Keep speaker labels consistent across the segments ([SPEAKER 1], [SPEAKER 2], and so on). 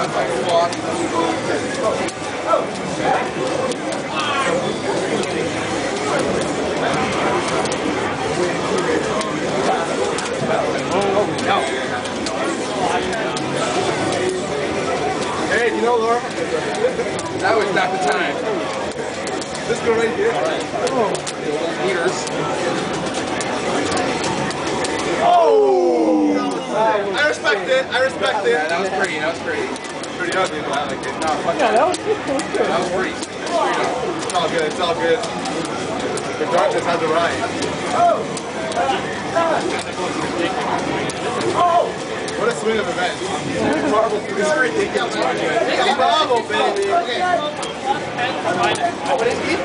[SPEAKER 1] Hey, you know, Laura? That was not the time. This girl right here. Meters. Oh! I respect it. I respect it. Yeah, that was pretty. That was pretty. Pretty ugly, but I like it. No, fuck yeah, that was good. That was pretty. It's all good. It's all good. The darkness has arrived. Oh! What a swing of events. It's ridiculous. It's Bravo, baby. What is he?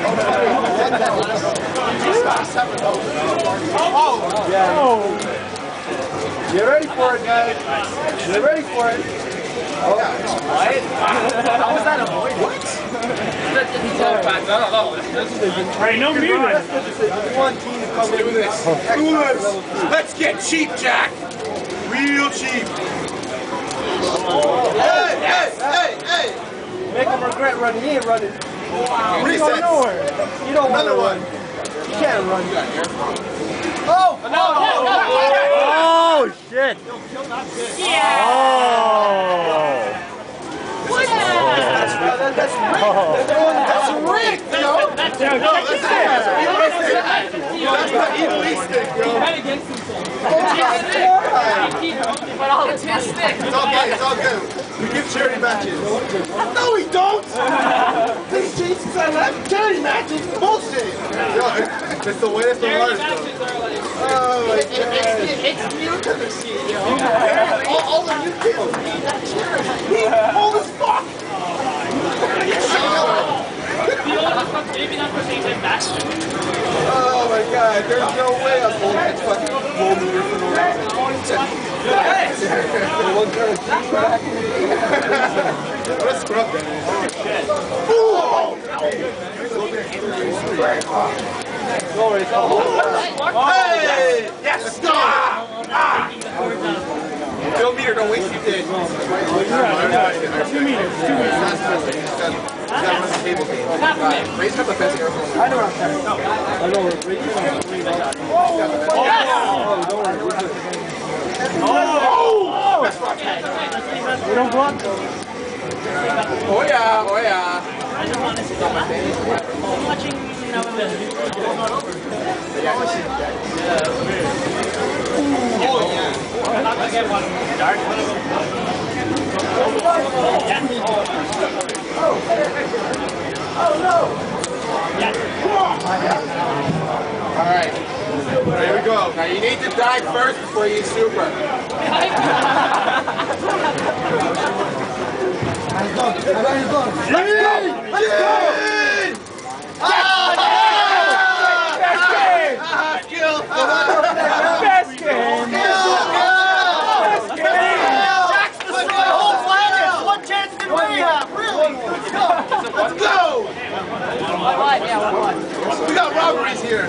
[SPEAKER 1] Oh! Yeah. Get ready for it, guys. Get ready for it. Oh, what? How was that a boy? What?
[SPEAKER 2] Alright, no music.
[SPEAKER 1] One team to come in with this. Let's get cheap, Jack. Real cheap. Hey!
[SPEAKER 3] Make him regret running. He ain't running.
[SPEAKER 1] Resets.
[SPEAKER 3] You don't know her. You don't want to run. You can't run. Oh! Oh, shit.
[SPEAKER 2] Yeah!
[SPEAKER 3] Oh!
[SPEAKER 2] What?
[SPEAKER 3] That's rigged.
[SPEAKER 1] That's rigged, yo. That's not egoistic, bro. It's his stick. It's all good. It's all good. We give charity matches. No, we don't. These cheats since I left. Charity matches. Bullshit. Yo, it's the way it's the hardest. Oh my god. It's newcomer yo. All the new people need that charity. He's old as fuck.
[SPEAKER 2] Maybe not for things like that.
[SPEAKER 1] Oh my god, there's no way I'm holding this fucking meter for no reason. What a scrub that is. Hey! Yes! Fill meter, don't waste your day. 2 meters. Raise up the fence here. I know what I'm saying. I know we're breaking up.
[SPEAKER 3] We don't block.
[SPEAKER 1] Oh yeah, oh yeah.
[SPEAKER 2] I don't want to see that. I'm watching now and then.
[SPEAKER 1] Oh yeah.
[SPEAKER 2] I get one dark, one of them.
[SPEAKER 3] Oh no!
[SPEAKER 2] Yeah.
[SPEAKER 1] Alright. Here we go. Now you need to die first before you use super.
[SPEAKER 3] Let's go! Let's go!
[SPEAKER 1] Ah! Skill!
[SPEAKER 3] Best game!
[SPEAKER 1] Let's go! We got robberies here.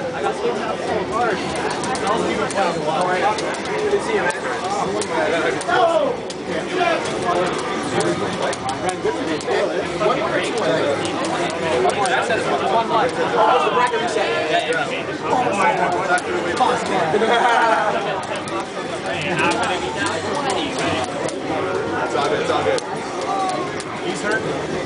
[SPEAKER 1] It's all good, it's all good. He's hurt.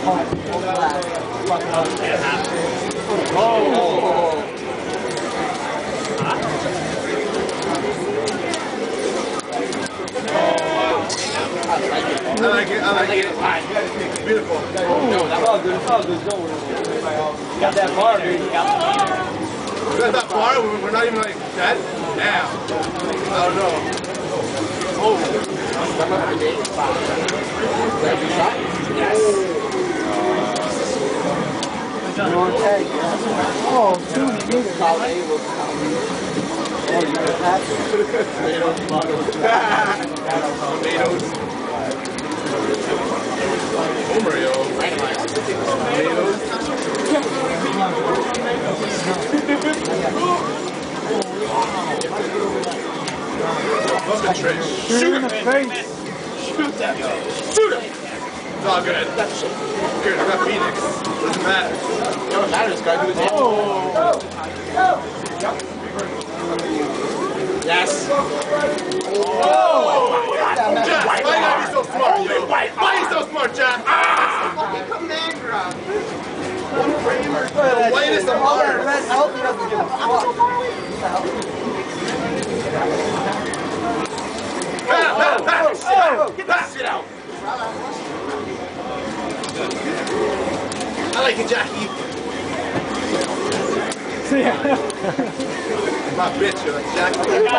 [SPEAKER 1] I like it. It's beautiful.
[SPEAKER 3] It's all good. Don't worry. Got that bar, dude.
[SPEAKER 1] Is that bar? We're not even like that? Damn. I don't know. Oh. Yes.
[SPEAKER 3] Oh, 2 meters. Oh, you got that?
[SPEAKER 1] Tomatoes. Oh, Mario. Tomatoes. Love the Trish.
[SPEAKER 3] Shoot him in the face.
[SPEAKER 1] Shoot that guy. Shoot him. It's all good. Good, I got Phoenix. Doesn't matter.
[SPEAKER 3] You know what matters, gotta do his job. Yes.
[SPEAKER 1] Jack, why you gotta be so smart, yo? Why are you so smart, Jack?
[SPEAKER 3] Come man grab.
[SPEAKER 1] The whitest of hearts.
[SPEAKER 3] Red health doesn't give a fuck. Get that shit out.
[SPEAKER 1] I like it, Jackie. My bitch, you're like Jackie.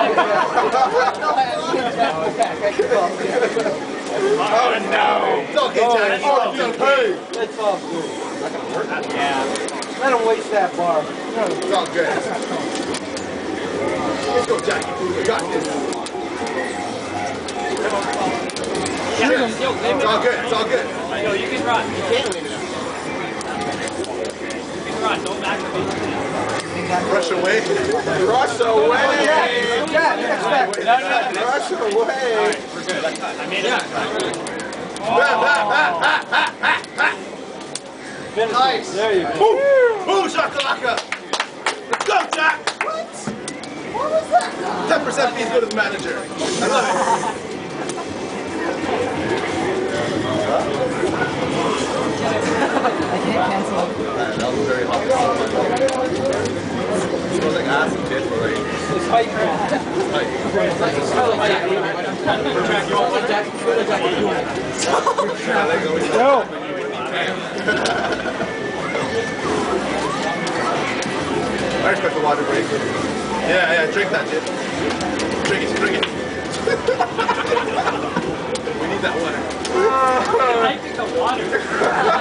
[SPEAKER 1] Oh no! It's okay, Jackie. Oh, it's okay.
[SPEAKER 3] It's all good. Yeah. Let him waste that bar.
[SPEAKER 1] It's all good. Let's go, Jackie. We got this. It's all good. It's all good.
[SPEAKER 2] Yo, you can run.
[SPEAKER 3] You can't leave it.
[SPEAKER 2] You can run. Don't back the
[SPEAKER 1] Rush away.
[SPEAKER 3] Rush away. Yeah, rush away.
[SPEAKER 2] We're good. I made it.
[SPEAKER 1] Nice.
[SPEAKER 3] There you go.
[SPEAKER 1] Boom. Boom, shakalaka. Let's go, Jack.
[SPEAKER 3] What? What was that?
[SPEAKER 1] 10% fees go to the manager. I love it.
[SPEAKER 4] I can't cancel.
[SPEAKER 1] That was very hot. It smells like ass and shit, but like...
[SPEAKER 3] It's hype, man.
[SPEAKER 1] Yo! I respect the water break. Yeah, drink that shit. Drink it. We need that water.
[SPEAKER 2] I think the water.